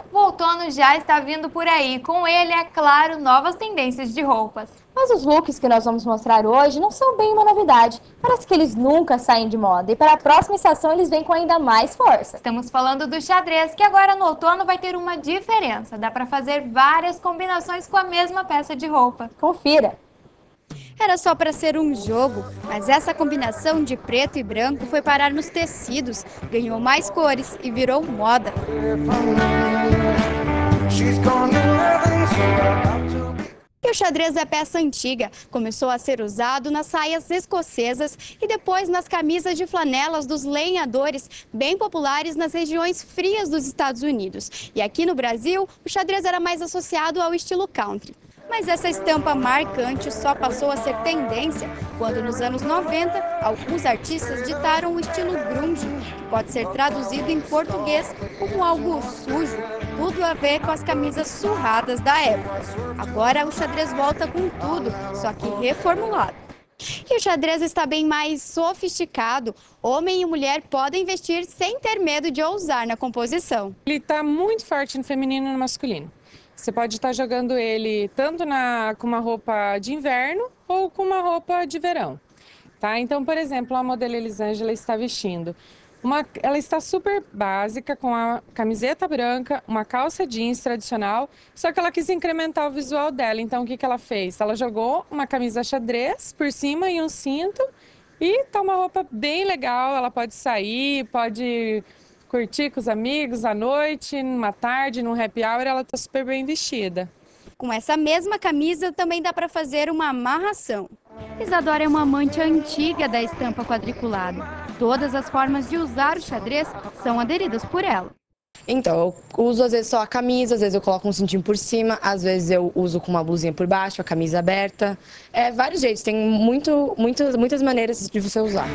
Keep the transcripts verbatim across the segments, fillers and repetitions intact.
O outono já está vindo por aí, com ele, é claro, novas tendências de roupas. Mas os looks que nós vamos mostrar hoje não são bem uma novidade. Parece que eles nunca saem de moda e para a próxima estação eles vêm com ainda mais força. Estamos falando do xadrez, que agora no outono vai ter uma diferença. Dá para fazer várias combinações com a mesma peça de roupa. Confira! Era só para ser um jogo, mas essa combinação de preto e branco foi parar nos tecidos, ganhou mais cores e virou moda. E o xadrez é peça antiga, começou a ser usado nas saias escocesas e depois nas camisas de flanelas dos lenhadores, bem populares nas regiões frias dos Estados Unidos. E aqui no Brasil, o xadrez era mais associado ao estilo country. Mas essa estampa marcante só passou a ser tendência quando, nos anos noventa, alguns artistas ditaram o estilo grunge, que pode ser traduzido em português como algo sujo, tudo a ver com as camisas surradas da época. Agora o xadrez volta com tudo, só que reformulado. E o xadrez está bem mais sofisticado. Homem e mulher podem vestir sem ter medo de ousar na composição. Ele está muito forte no feminino e no masculino. Você pode estar jogando ele tanto na, com uma roupa de inverno ou com uma roupa de verão. Tá? Então, por exemplo, a modelo Elisângela está vestindo. Uma, ela está super básica, com a camiseta branca, uma calça jeans tradicional, só que ela quis incrementar o visual dela. Então, o que, que ela fez? Ela jogou uma camisa xadrez por cima e um cinto e tá uma roupa bem legal. Ela pode sair, pode curtir com os amigos à noite, numa tarde, num happy hour, ela tá super bem vestida. Com essa mesma camisa também dá para fazer uma amarração. Isadora é uma amante antiga da estampa quadriculada. Todas as formas de usar o xadrez são aderidas por ela. Então, eu uso às vezes só a camisa, às vezes eu coloco um cintinho por cima, às vezes eu uso com uma blusinha por baixo, a camisa aberta. É vários jeitos, tem muito, muitas, muitas maneiras de você usar.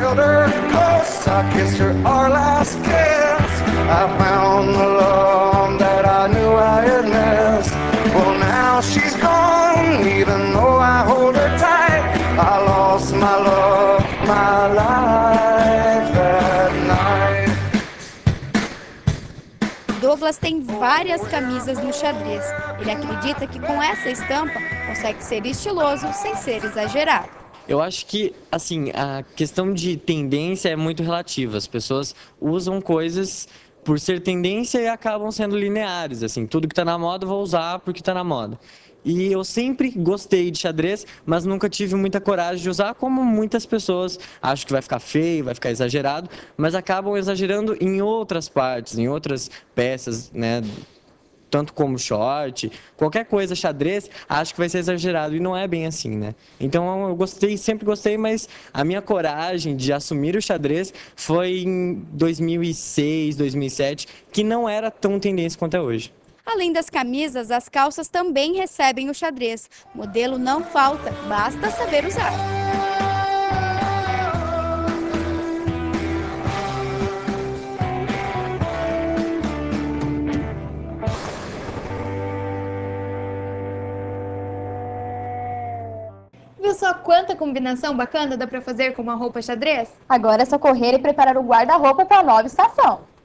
Douglas tem várias camisas no xadrez. Ele acredita que com essa estampa consegue ser estiloso sem ser exagerado. Eu acho que, assim, a questão de tendência é muito relativa. As pessoas usam coisas por ser tendência e acabam sendo lineares. Assim, tudo que está na moda eu vou usar porque está na moda. E eu sempre gostei de xadrez, mas nunca tive muita coragem de usar, como muitas pessoas acham que vai ficar feio, vai ficar exagerado, mas acabam exagerando em outras partes, em outras peças, né? Tanto como short, qualquer coisa xadrez, acho que vai ser exagerado e não é bem assim, né? Então eu gostei, sempre gostei, mas a minha coragem de assumir o xadrez foi em dois mil e seis, dois mil e sete, que não era tão tendência quanto é hoje. Além das camisas, as calças também recebem o xadrez. Modelo não falta, basta saber usar. Viu só quanta combinação bacana dá para fazer com uma roupa xadrez? Agora é só correr e preparar o guarda-roupa para a nova estação.